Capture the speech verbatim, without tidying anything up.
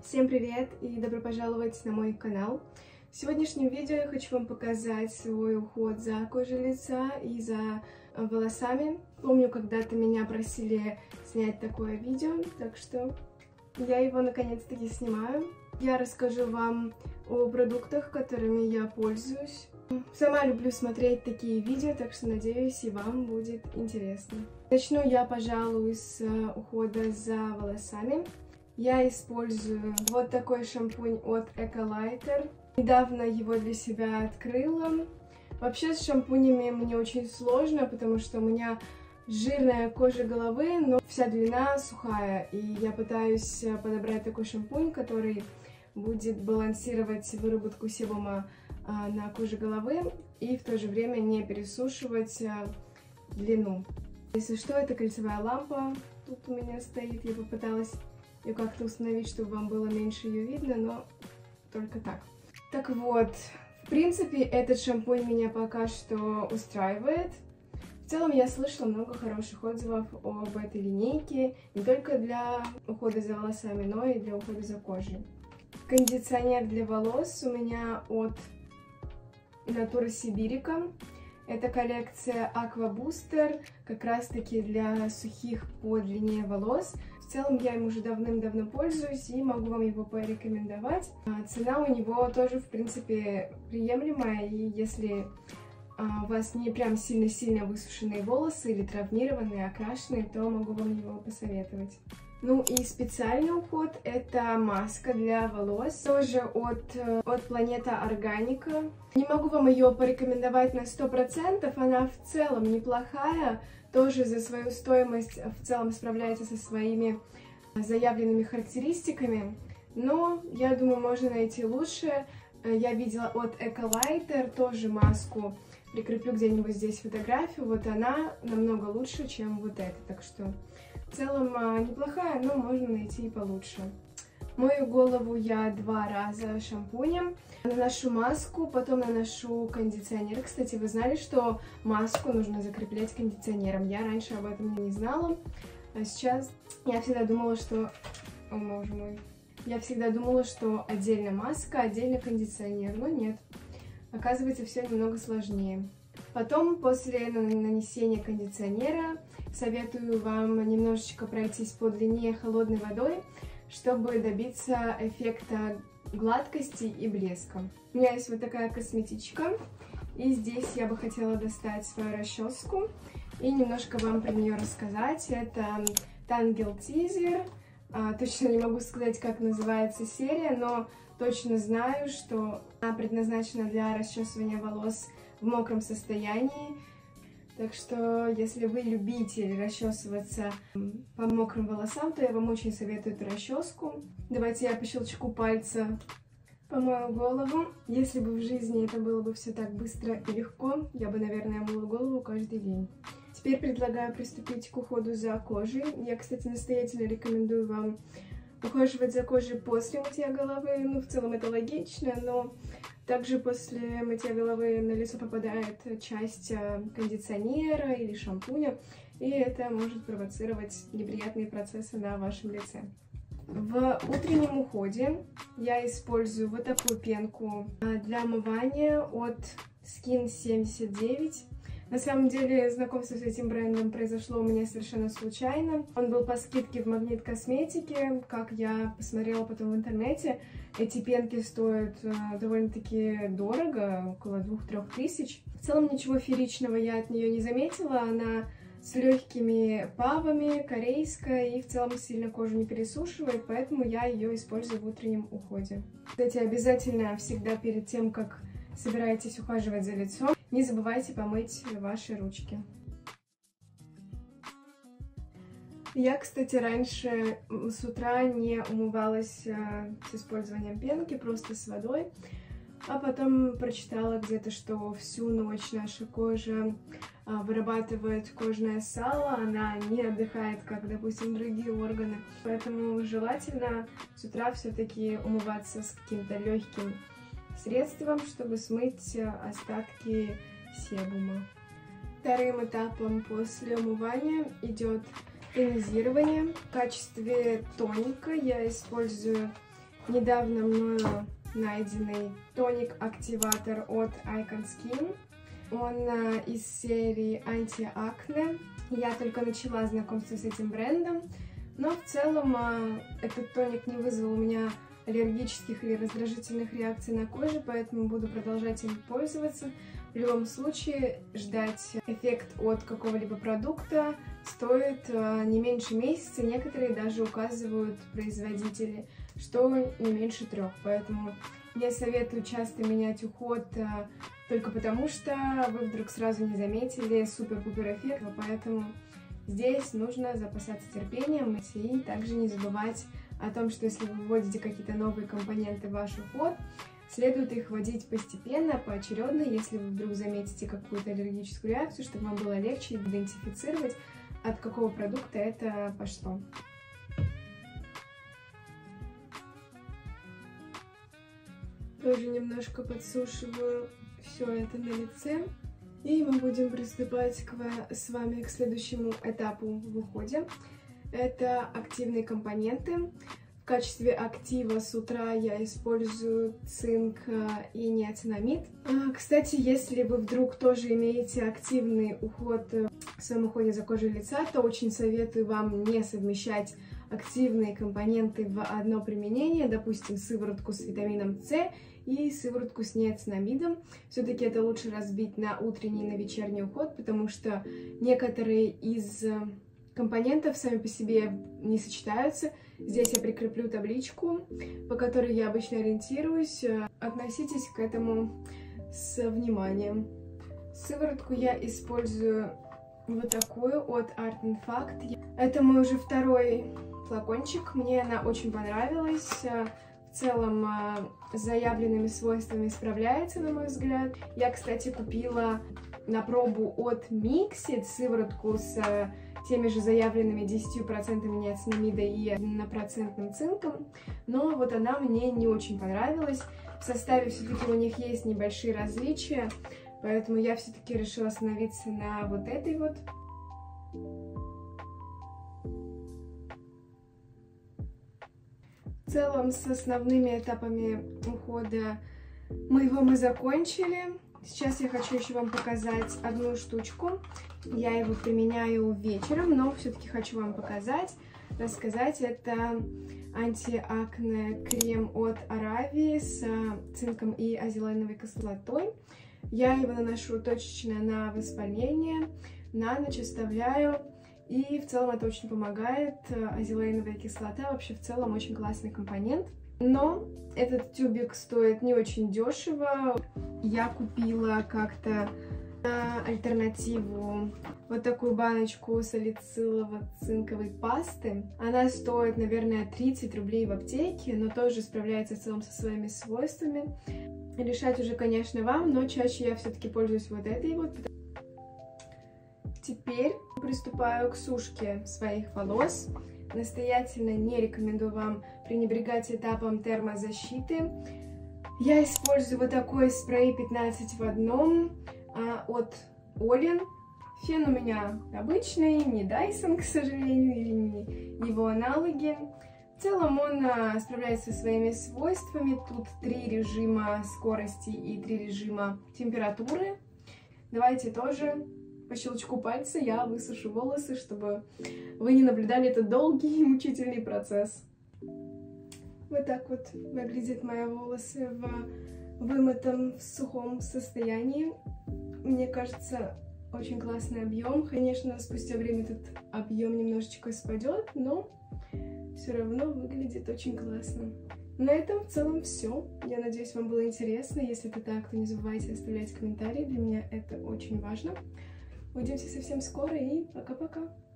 Всем привет и добро пожаловать на мой канал. В сегодняшнем видео я хочу вам показать свой уход за кожей лица и за волосами. Помню, когда-то меня просили снять такое видео, так что я его наконец-таки снимаю. Я расскажу вам о продуктах, которыми я пользуюсь. Сама люблю смотреть такие видео, так что надеюсь, и вам будет интересно. Начну я, пожалуй, с ухода за волосами. Я использую вот такой шампунь от Эколайтер. Недавно его для себя открыла. Вообще с шампунями мне очень сложно, потому что у меня жирная кожа головы, но вся длина сухая. И я пытаюсь подобрать такой шампунь, который будет балансировать выработку себума а, на коже головы и в то же время не пересушивать а, длину. Если что, это кольцевая лампа тут у меня стоит. Я попыталась ее как-то установить, чтобы вам было меньше ее видно, но только так. Так вот, в принципе, этот шампунь меня пока что устраивает. В целом, я слышала много хороших отзывов об этой линейке, не только для ухода за волосами, но и для ухода за кожей. Кондиционер для волос у меня от Natura Siberica. Это коллекция Aqua Booster, как раз таки для сухих по длине волос. В целом я им уже давным-давно пользуюсь и могу вам его порекомендовать. Цена у него тоже, в принципе, приемлемая, и если у вас не прям сильно-сильно высушенные волосы или травмированные, окрашенные, то могу вам его посоветовать. Ну и специальный уход — это маска для волос, тоже от, от Планета Органика. Не могу вам ее порекомендовать на сто процентов, она в целом неплохая, тоже за свою стоимость в целом справляется со своими заявленными характеристиками, но я думаю, можно найти лучше. Я видела от Эколайтер тоже маску, прикреплю где-нибудь здесь фотографию, вот она намного лучше, чем вот эта, так что в целом неплохая, но можно найти и получше. Мою голову я два раза шампунем, наношу маску, потом наношу кондиционер. Кстати, вы знали, что маску нужно закреплять кондиционером? Я раньше об этом не знала, а сейчас я всегда думала, что... О, боже мой. Я всегда думала, что отдельно маска, отдельно кондиционер, но нет. Оказывается, все немного сложнее. Потом, после нанесения кондиционера, советую вам немножечко пройтись по длине холодной водой, чтобы добиться эффекта гладкости и блеска. У меня есть вот такая косметичка, и здесь я бы хотела достать свою расческу и немножко вам про нее рассказать. Это Tangle Teaser. А, точно не могу сказать, как называется серия, но точно знаю, что она предназначена для расчесывания волос в мокром состоянии. Так что, если вы любите расчесываться по мокрым волосам, то я вам очень советую эту расческу. Давайте я по щелчку пальца помою голову. Если бы в жизни это было бы все так быстро и легко, я бы, наверное, мыла голову каждый день. Теперь предлагаю приступить к уходу за кожей. Я, кстати, настоятельно рекомендую вам ухаживать за кожей после мытья головы. Ну, в целом это логично, но также после мытья головы на лицо попадает часть кондиционера или шампуня, и это может провоцировать неприятные процессы на вашем лице. В утреннем уходе я использую вот такую пенку для омывания от Skin семьдесят девять. На самом деле, знакомство с этим брендом произошло у меня совершенно случайно. Он был по скидке в Магнит Косметике, как я посмотрела потом в интернете. Эти пенки стоят э, довольно-таки дорого, около двух-трёх тысяч. В целом ничего фееричного я от нее не заметила. Она с легкими павами, корейская и в целом сильно кожу не пересушивает, поэтому я ее использую в утреннем уходе. Кстати, обязательно всегда перед тем, как собираетесь ухаживать за лицом, не забывайте помыть ваши ручки. Я, кстати, раньше с утра не умывалась с использованием пенки, просто с водой, а потом прочитала где-то, что всю ночь наша кожа вырабатывает кожное сало, она не отдыхает, как, допустим, другие органы, поэтому желательно с утра все-таки умываться с каким-то легким средством, чтобы смыть остатки себума. Вторым этапом после умывания идет тонизирование. В качестве тоника я использую недавно мною найденный тоник-активатор от Icon Skin. Он а, из серии анти-акне. Я только начала знакомство с этим брендом, но в целом а, этот тоник не вызвал у меня аллергических или раздражительных реакций на коже, поэтому буду продолжать им пользоваться. В любом случае, ждать эффект от какого-либо продукта стоит а, не меньше месяца, некоторые даже указывают производители, что не меньше трех, поэтому не советую часто менять уход а, только потому, что вы вдруг сразу не заметили супер-пупер эффект, поэтому здесь нужно запасаться терпением и также не забывать о том, что если вы вводите какие-то новые компоненты в ваш уход, следует их вводить постепенно, поочередно, если вы вдруг заметите какую-то аллергическую реакцию, чтобы вам было легче идентифицировать, от какого продукта это пошло. Тоже немножко подсушиваю все это на лице. И мы будем приступать к, с вами к следующему этапу в уходе. Это активные компоненты. В качестве актива с утра я использую цинк и неоцинамид. Кстати, если вы вдруг тоже имеете активный уход в своем уходе за кожей лица, то очень советую вам не совмещать активные компоненты в одно применение, допустим, сыворотку с витамином С и сыворотку с неоцинамидом. Все-таки это лучше разбить на утренний и на вечерний уход, потому что некоторые из компонентов сами по себе не сочетаются. Здесь я прикреплю табличку, по которой я обычно ориентируюсь. Относитесь к этому с вниманием. Сыворотку я использую вот такую от Art and Fact. Это мой уже второй флакончик. Мне она очень понравилась. В целом с заявленными свойствами справляется, на мой взгляд. Я, кстати, купила на пробу от Mixit сыворотку с теми же заявленными десятью процентами неоцинамида и однопроцентным цинком, но вот она мне не очень понравилась. В составе все-таки у них есть небольшие различия, поэтому я все-таки решила остановиться на вот этой вот. В целом, с основными этапами ухода моего мы закончили. Сейчас я хочу еще вам показать одну штучку. Я его применяю вечером, но все-таки хочу вам показать, рассказать. Это антиакне крем от Аравии с цинком и азелаиновой кислотой. Я его наношу точечно на воспаление, на ночь оставляю. И в целом это очень помогает. Азелаиновая кислота вообще в целом очень классный компонент. Но этот тюбик стоит не очень дешево. Я купила как-то на альтернативу вот такую баночку салицилово-цинковой пасты. Она стоит, наверное, тридцать рублей в аптеке, но тоже справляется в целом со своими свойствами. Решать уже, конечно, вам, но чаще я все-таки пользуюсь вот этой вот. Теперь приступаю к сушке своих волос. Настоятельно не рекомендую вам пренебрегать этапом термозащиты. Я использую вот такой спрей пятнадцать в одном а, от Olin. Фен у меня обычный, не Dyson, к сожалению, или не его аналоги. В целом он а, справляется со своими свойствами. Тут три режима скорости и три режима температуры. Давайте тоже по щелчку пальца я высушу волосы, чтобы вы не наблюдали этот долгий и мучительный процесс. Вот так вот выглядят мои волосы в вымытом, в сухом состоянии. Мне кажется, очень классный объем. Конечно, спустя время этот объем немножечко спадет, но все равно выглядит очень классно. На этом в целом все. Я надеюсь, вам было интересно. Если это так, то не забывайте оставлять комментарии. Для меня это очень важно. Увидимся совсем скоро и пока-пока.